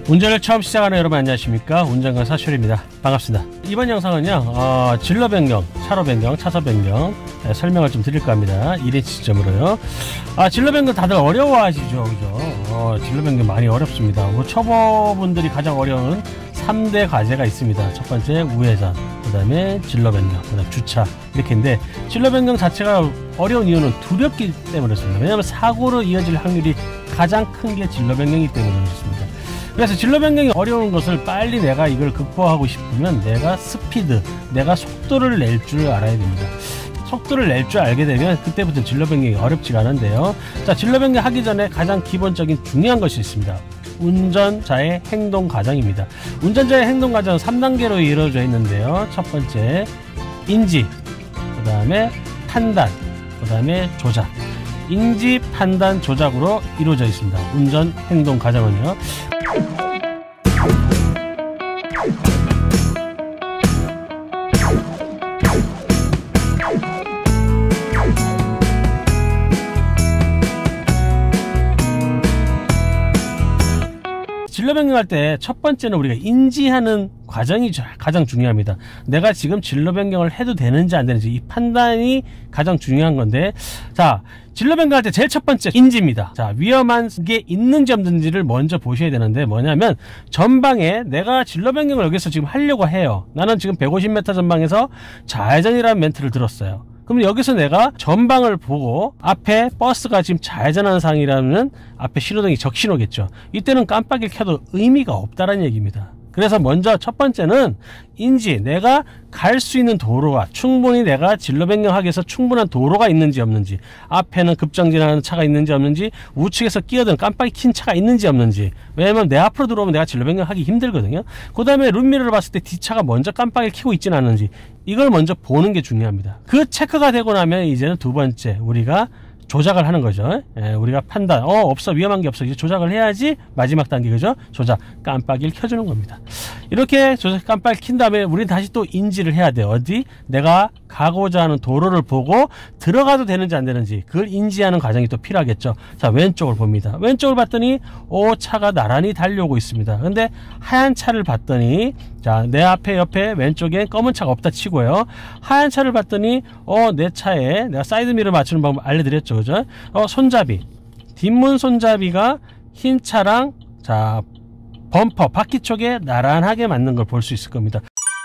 운전을 처음 시작하는 여러분 안녕하십니까? 운전가 사슈리입니다. 반갑습니다. 이번 영상은요 진로 변경, 차로 변경, 차선 변경 설명을 좀 드릴까 합니다. 1인 시점으로요. 진로 변경 다들 어려워하시죠, 그죠? 진로 변경 많이 어렵습니다. 초보분들이 가장 어려운 3대 과제가 있습니다. 첫 번째 우회전, 그 다음에 진로 변경, 그 다음 주차 이렇게인데, 진로 변경 자체가 어려운 이유는 두렵기 때문에 그렇습니다. 왜냐하면 사고로 이어질 확률이 가장 큰 게 진로 변경이기 때문에 그렇습니다. 그래서 진로 변경이 어려운 것을 빨리 내가 이걸 극복하고 싶으면 내가 스피드, 내가 속도를 낼 줄 알아야 됩니다. 속도를 낼 줄 알게 되면 그때부터 진로 변경이 어렵지가 않은데요. 자, 진로 변경 하기 전에 가장 기본적인 중요한 것이 있습니다. 운전자의 행동 과정입니다. 운전자의 행동 과정은 3단계로 이루어져 있는데요. 첫 번째 인지, 그 다음에 판단, 그 다음에 조작. 인지, 판단, 조작으로 이루어져 있습니다. 운전 행동 과정은요. 진로 변경할 때 첫 번째는 우리가 인지하는 과정이 가장 중요합니다. 내가 지금 진로 변경을 해도 되는지 안 되는지 이 판단이 가장 중요한 건데, 자, 진로 변경할 때 제일 첫 번째 인지입니다. 자, 위험한 게 있는지 없는지를 먼저 보셔야 되는데, 뭐냐면 전방에 내가 진로 변경을 여기서 지금 하려고 해요. 나는 지금 150m 전방에서 좌회전이라는 멘트를 들었어요. 그럼 여기서 내가 전방을 보고 앞에 버스가 지금 좌회전하는 상황이라면 앞에 신호등이 적신호겠죠. 이때는 깜빡이를 켜도 의미가 없다는 얘기입니다. 그래서 먼저 첫 번째는 인지, 내가 갈 수 있는 도로가 충분히 내가 진로 변경하기 위해서 충분한 도로가 있는지 없는지, 앞에는 급정진하는 차가 있는지 없는지, 우측에서 끼어든 깜빡이 킨 차가 있는지 없는지. 왜냐면 내 앞으로 들어오면 내가 진로 변경하기 힘들거든요. 그 다음에 룸미러를 봤을 때 뒷차가 먼저 깜빡이를 켜고 있지는 않은지, 이걸 먼저 보는 게 중요합니다. 그 체크가 되고 나면 이제는 두 번째 우리가 조작을 하는 거죠. 우리가 판단, 없어, 위험한 게 없어, 이제 조작을 해야지. 마지막 단계, 그죠? 조작, 깜빡이를 켜주는 겁니다. 이렇게 조작, 깜빡이 킨 다음에 우리는 다시 또 인지를 해야 돼요. 어디? 내가 가고자 하는 도로를 보고 들어가도 되는지 안 되는지, 그걸 인지하는 과정이 또 필요하겠죠. 자, 왼쪽을 봅니다. 왼쪽을 봤더니 차가 나란히 달려오고 있습니다. 근데 하얀 차를 봤더니, 자, 내 앞에 옆에 왼쪽에 검은 차가 없다 치고요. 하얀 차를 봤더니 내 차에 내가 사이드미러 맞추는 방법 알려드렸죠, 그죠? 손잡이, 뒷문 손잡이가 흰 차랑, 자, 범퍼 바퀴 쪽에 나란하게 맞는 걸 볼 수 있을 겁니다.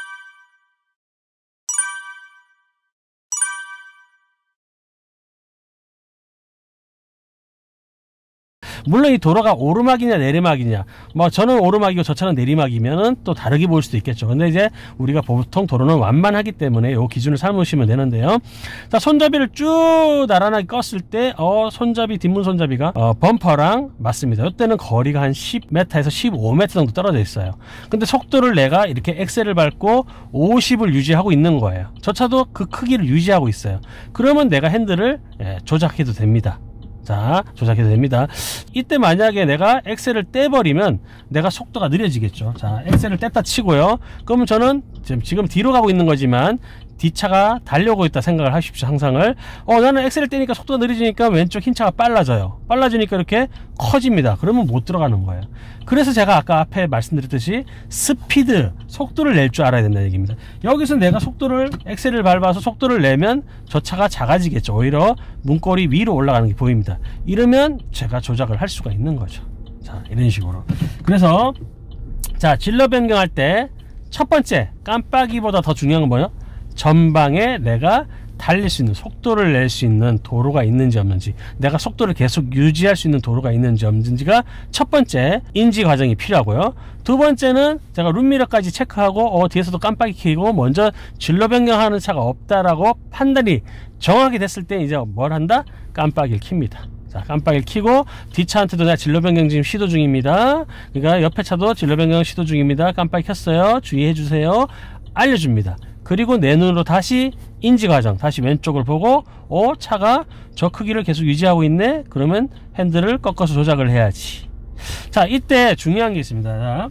물론 이 도로가 오르막이냐 내리막이냐, 저는 오르막이고 저 차는 내리막이면은 또 다르게 보일 수도 있겠죠. 근데 이제 우리가 보통 도로는 완만하기 때문에 요 기준을 삼으시면 되는데요. 자, 손잡이를 쭉 나란하게 껐을 때 손잡이, 뒷문 손잡이가 범퍼랑 맞습니다. 이때는 거리가 한 10m에서 15m 정도 떨어져 있어요. 근데 속도를 내가 이렇게 엑셀을 밟고 50을 유지하고 있는 거예요. 저 차도 그 크기를 유지하고 있어요. 그러면 내가 핸들을 조작해도 됩니다. 자, 조작해도 됩니다. 이때 만약에 내가 엑셀을 떼버리면 내가 속도가 느려지겠죠. 자, 엑셀을 뗐다 치고요. 그러면 저는 지금 뒤로 가고 있는 거지만 뒷차가 달려오고 있다 생각을 하십시오. 항상을. 나는 엑셀을 떼니까 속도가 느려지니까 왼쪽 흰 차가 빨라져요. 빨라지니까 이렇게 커집니다. 그러면 못 들어가는 거예요. 그래서 제가 아까 앞에 말씀드렸듯이 스피드, 속도를 낼 줄 알아야 된다는 얘기입니다. 여기서 내가 엑셀을 밟아서 속도를 내면 저 차가 작아지겠죠. 오히려 문고리 위로 올라가는 게 보입니다. 이러면 제가 조작을 할 수가 있는 거죠. 자, 이런 식으로. 그래서 자, 진로 변경할 때 첫 번째, 깜빡이보다 더 중요한 건 뭐예요? 전방에 내가 달릴 수 있는, 속도를 낼 수 있는 도로가 있는지 없는지, 내가 속도를 계속 유지할 수 있는 도로가 있는지 없는지가 첫 번째 인지 과정이 필요하고요. 두 번째는 제가 룸미러까지 체크하고 뒤에서도 깜빡이 켜고 먼저 진로 변경하는 차가 없다라고 판단이 정확히 됐을 때 이제 뭘 한다? 깜빡이를 킵니다. 자, 깜빡이를 켜고 뒷차한테도 내가 진로 변경 지금 시도 중입니다. 그러니까 옆에 차도 진로 변경 시도 중입니다. 깜빡이 켰어요. 주의해 주세요. 알려줍니다. 그리고 내 눈으로 다시 인지 과정, 다시 왼쪽을 보고 차가 저 크기를 계속 유지하고 있네. 그러면 핸들을 꺾어서 조작을 해야지. 자, 이때 중요한 게 있습니다. 자,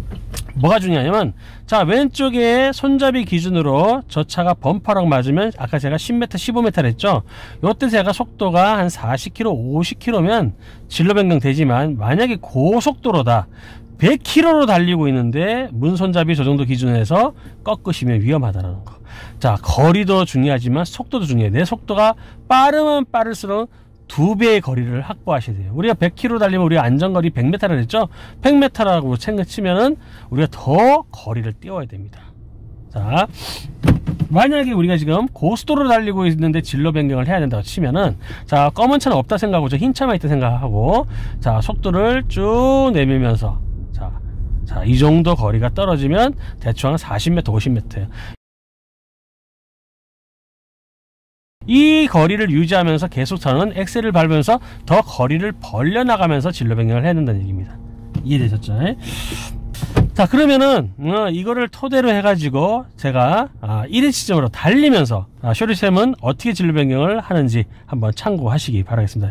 뭐가 중요하냐면, 자, 왼쪽에 손잡이 기준으로 저 차가 범퍼랑 맞으면 아까 제가 10m, 15m 했죠. 요때 제가 속도가 한 40km, 50km면 진로 변경 되지만, 만약에 고속도로다, 100km로 달리고 있는데 문손잡이 저 정도 기준에서 꺾으시면 위험하다는 거. 자, 거리도 중요하지만 속도도 중요해요. 내 속도가 빠르면 빠를수록 2배의 거리를 확보하셔야 돼요. 우리가 100km 달리면 우리가 안전거리 100m를 했죠. 100m라고 생각치면은 우리가 더 거리를 띄워야 됩니다. 자, 만약에 우리가 지금 고속도로를 달리고 있는데 진로 변경을 해야 된다고 치면은, 자, 검은 차는 없다 생각하고 저 흰 차만 있다 생각하고, 자, 속도를 쭉 내밀면서, 자, 이 정도 거리가 떨어지면 대충 한 40m, 50m예요. 이 거리를 유지하면서 계속 저는 엑셀을 밟으면서 더 거리를 벌려나가면서 진로 변경을 해야 된다는 얘기입니다. 이해되셨죠? 자, 그러면은 이거를 토대로 해가지고 제가 1인 시점으로 달리면서 쇼리쌤은 어떻게 진로 변경을 하는지 한번 참고하시기 바라겠습니다.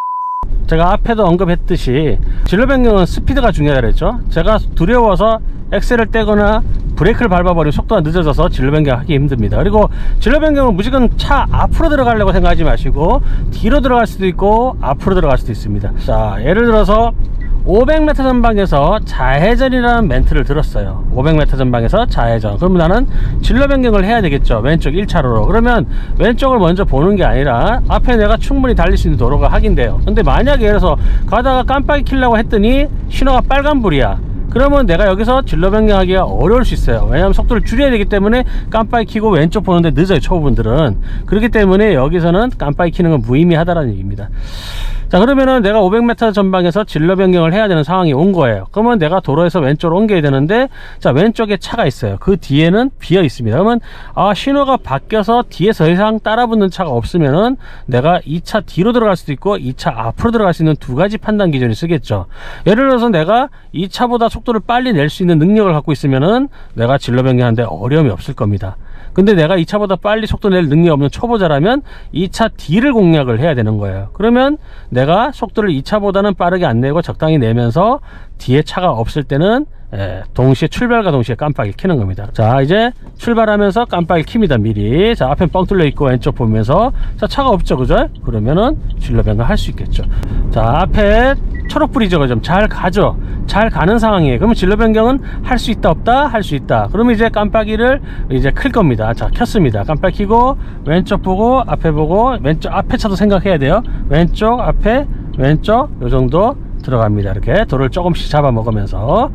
제가 앞에도 언급했듯이 진로 변경은 스피드가 중요하다 그랬죠. 제가 두려워서 엑셀을 떼거나 브레이크를 밟아버리면 속도가 늦어져서 진로 변경하기 힘듭니다. 그리고 진로 변경은 무조건 차 앞으로 들어가려고 생각하지 마시고 뒤로 들어갈 수도 있고 앞으로 들어갈 수도 있습니다. 자, 예를 들어서 500m 전방에서 좌회전이라는 멘트를 들었어요. 500m 전방에서 좌회전. 그러면 나는 진로 변경을 해야 되겠죠. 왼쪽 1차로로. 그러면 왼쪽을 먼저 보는 게 아니라 앞에 내가 충분히 달릴 수 있는 도로가 확인돼요. 근데 만약에 예를 들어서 가다가 깜빡이 켜려고 했더니 신호가 빨간불이야. 그러면 내가 여기서 진로 변경하기가 어려울 수 있어요. 왜냐하면 속도를 줄여야 되기 때문에 깜빡이 켜고 왼쪽 보는데 늦어요, 초보분들은. 그렇기 때문에 여기서는 깜빡이 켜는 건 무의미하다라는 얘기입니다. 자, 그러면은 내가 500m 전방에서 진로 변경을 해야 되는 상황이 온 거예요. 그러면 내가 도로에서 왼쪽으로 옮겨야 되는데, 자, 왼쪽에 차가 있어요. 그 뒤에는 비어 있습니다. 그러면 신호가 바뀌어서 뒤에 더 이상 따라붙는 차가 없으면은 내가 이 차 뒤로 들어갈 수도 있고 이 차 앞으로 들어갈 수 있는 두 가지 판단 기준을 쓰겠죠. 예를 들어서 내가 이 차보다 속도를 빨리 낼 수 있는 능력을 갖고 있으면은 내가 진로 변경하는데 어려움이 없을 겁니다. 근데 내가 이 차보다 빨리 속도 낼 능력이 없는 초보자라면 이 차 뒤를 공략을 해야 되는 거예요. 그러면 내가 속도를 이 차보다는 빠르게 안 내고 적당히 내면서 뒤에 차가 없을 때는 동시에 출발과 동시에 깜빡이를 켜는 겁니다. 자, 이제 출발하면서 깜빡이를 킵니다. 미리. 자, 앞에 뻥 뚫려 있고 왼쪽 보면서, 자, 차가 없죠, 그죠? 그러면은 진로 변경 할 수 있겠죠. 자, 앞에 초록불이죠, 그죠? 잘 가죠. 잘 가는 상황이에요. 그러면 진로 변경은 할 수 있다 없다? 할 수 있다. 그러면 이제 깜빡이를 이제 클 겁니다. 자, 켰습니다. 깜빡이 켜고 왼쪽 보고 앞에 보고, 왼쪽 앞에 차도 생각해야 돼요. 왼쪽 앞에 왼쪽 요 정도 들어갑니다. 이렇게 도를 조금씩 잡아먹으면서.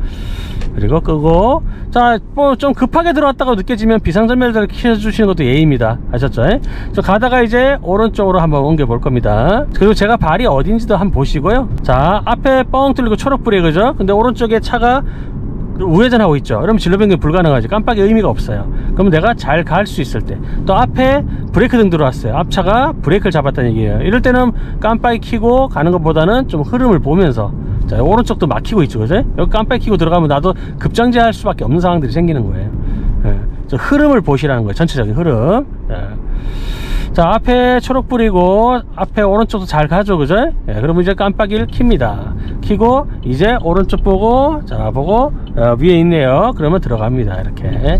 그리고 끄고, 자, 뭐 좀 급하게 들어왔다고 느껴지면 비상전멸을 켜주시는 것도 예의입니다. 아셨죠? 저 가다가 이제 오른쪽으로 한번 옮겨 볼 겁니다. 그리고 제가 발이 어딘지도 한번 보시고요. 자, 앞에 뻥 뚫리고 초록불이에요, 그죠? 근데 오른쪽에 차가 우회전하고 있죠. 그러면 진로 변경이 불가능하지. 깜빡이 의미가 없어요. 그러면 내가 잘 갈 수 있을 때, 또 앞에 브레이크 등 들어왔어요. 앞차가 브레이크를 잡았다는 얘기예요. 이럴 때는 깜빡이 켜고 가는 것보다는 좀 흐름을 보면서, 자, 오른쪽도 막히고 있죠, 그죠? 여기 깜빡이 켜고 들어가면 나도 급정지할 수밖에 없는 상황들이 생기는 거예요. 저 흐름을 보시라는 거예요. 전체적인 흐름. 자, 앞에 초록불이고 앞에 오른쪽도 잘 가죠, 그죠? 그러면 이제 깜빡이를 킵니다. 켜고 이제 오른쪽 보고, 자, 보고 위에 있네요. 그러면 들어갑니다. 이렇게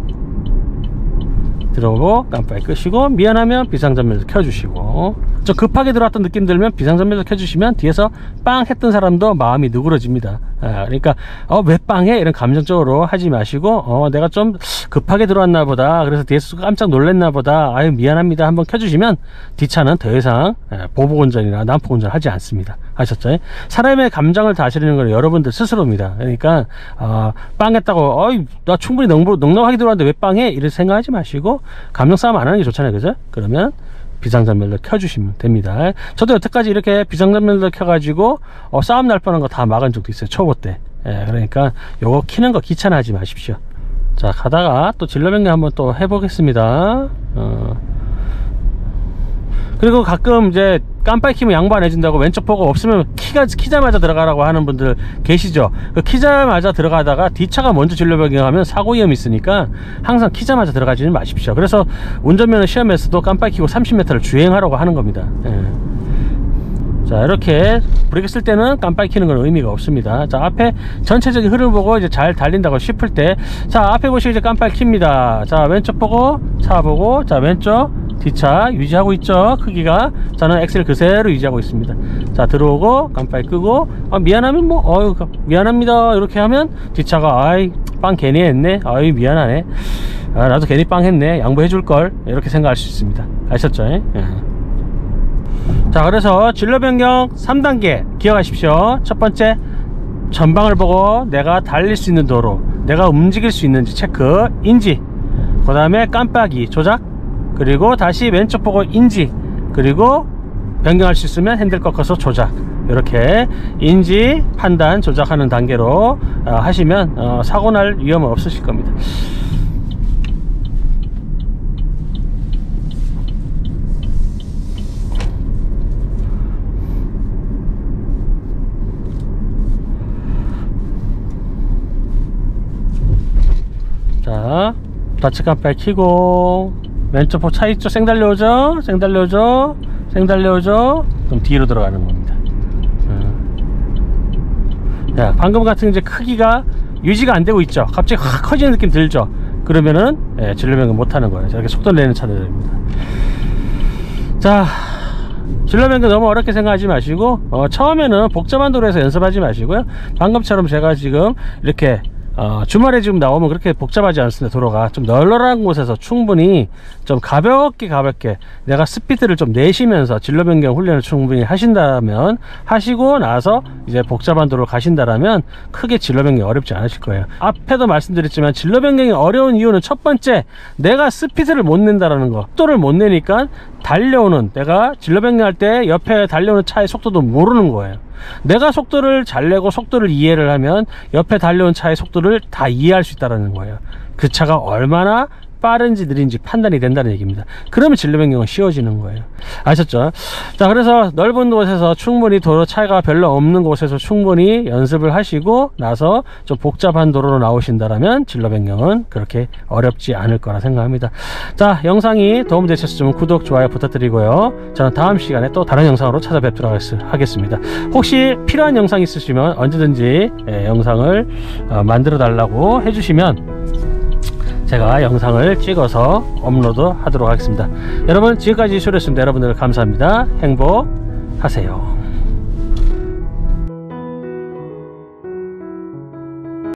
들어오고 깜빡이 끄시고, 미안하면 비상전멸도 켜주시고, 좀 급하게 들어왔던 느낌 들면 비상전멸도 켜주시면 뒤에서 빵 했던 사람도 마음이 누그러집니다. 그러니까 왜 빵해? 이런 감정적으로 하지 마시고, 내가 좀 급하게 들어왔나 보다, 그래서 뒤에서 깜짝 놀랐나 보다, 아유 미안합니다, 한번 켜주시면 뒷차는 더 이상 보복운전이나 난폭운전 하지 않습니다. 아셨죠? 사람의 감정을 다스리는 건 여러분들 스스로입니다. 그러니까 빵 했다고 나 충분히 넉넉하게 들어왔는데 왜 빵해? 이렇게 생각하지 마시고 감정 싸움 안 하는 게 좋잖아요, 그죠? 그러면 비상전멸도 켜주시면 됩니다. 저도 여태까지 이렇게 비상전멸도 켜가지고 싸움 날 뻔한 거 다 막은 적도 있어요, 초보 때. 그러니까 요거 키는 거 귀찮아하지 마십시오. 자, 가다가 또 진로 변경 한번 또 해보겠습니다. 그리고 가끔 이제 깜빡이 키면 양보 안 해준다고 왼쪽 보고 없으면 키자마자 들어가라고 하는 분들 계시죠. 그 키자마자 들어가다가 뒷차가 먼저 진로 변경하면 사고 위험이 있으니까 항상 키자마자 들어가지는 마십시오. 그래서 운전면허 시험에서도 깜빡이 키고 30m를 주행하라고 하는 겁니다. 자, 이렇게 브레이크 쓸 때는 깜빡이 켜는 건 의미가 없습니다. 자, 앞에 전체적인 흐름을 보고 이제 잘 달린다고 싶을 때, 자, 앞에 보시면 이제 깜빡이 킵니다. 자, 왼쪽 보고 차 보고, 자, 왼쪽, 뒷차 유지하고 있죠. 크기가 저는 엑셀 그대로 유지하고 있습니다. 자, 들어오고 깜빡이 끄고 미안하면 뭐 미안합니다 이렇게 하면 뒷차가 아이 빵 괜히 했네, 아이 미안하네, 나도 괜히 빵 했네, 양보해 줄걸, 이렇게 생각할 수 있습니다. 아셨죠? 예. 자, 그래서 진로 변경 3단계 기억하십시오. 첫 번째, 전방을 보고 내가 달릴 수 있는 도로, 내가 움직일 수 있는지 체크, 인지. 그 다음에 깜빡이 조작, 그리고 다시 왼쪽 보고 인지, 그리고 변경할 수 있으면 핸들 꺾어서 조작. 이렇게 인지, 판단, 조작하는 단계로 하시면 사고 날 위험은 없으실 겁니다. 자, 좌측 깜빡이 켜고 왼쪽 보 차 있죠? 생 달려오죠? 생 달려오죠? 생 달려오죠? 그럼 뒤로 들어가는 겁니다. 자, 방금 같은 이제 크기가 유지가 안 되고 있죠? 갑자기 확 커지는 느낌 들죠? 그러면은 진로 변경 못 하는 거예요. 이렇게 속도 내는 차들입니다. 자, 진로 변경 너무 어렵게 생각하지 마시고 처음에는 복잡한 도로에서 연습하지 마시고요. 방금처럼 제가 지금 이렇게 주말에 지금 나오면 그렇게 복잡하지 않습니다. 도로가 좀 널널한 곳에서 충분히 좀 가볍게 내가 스피드를 좀 내시면서 진로 변경 훈련을 충분히 하신다면, 하시고 나서 이제 복잡한 도로를 가신다라면 크게 진로 변경이 어렵지 않으실 거예요. 앞에도 말씀드렸지만 진로 변경이 어려운 이유는 첫 번째, 내가 스피드를 못 낸다라는 거. 속도를 못 내니까 달려오는, 내가 진로 변경할 때 옆에 달려오는 차의 속도도 모르는 거예요. 내가 속도를 잘 내고 속도를 이해를 하면 옆에 달려온 차의 속도를 다 이해할 수 있다는 거예요. 그 차가 얼마나 빠른지 느린지 판단이 된다는 얘기입니다. 그러면 진로 변경은 쉬워지는 거예요. 아셨죠? 자, 그래서 넓은 곳에서 충분히 도로 차가 별로 없는 곳에서 충분히 연습을 하시고 나서 좀 복잡한 도로로 나오신다라면 진로 변경은 그렇게 어렵지 않을 거라 생각합니다. 자, 영상이 도움되셨으면 구독, 좋아요 부탁드리고요. 저는 다음 시간에 또 다른 영상으로 찾아뵙도록 하겠습니다. 혹시 필요한 영상 있으시면 언제든지 영상을 만들어 달라고 해주시면 제가 영상을 찍어서 업로드 하도록 하겠습니다. 여러분, 지금까지 쇼였습니다. 여러분들 감사합니다. 행복하세요.